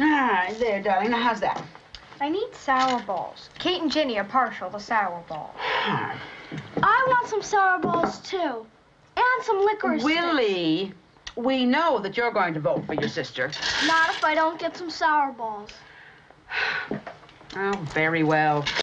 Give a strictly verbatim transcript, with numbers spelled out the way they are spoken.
Ah, there, darling. Now, how's that? I need sour balls. Kate and Ginny are partial to sour balls. I want some sour balls, too. And some licorice Willie, sticks. we know that you're going to vote for your sister. Not if I don't get some sour balls. Oh, very well.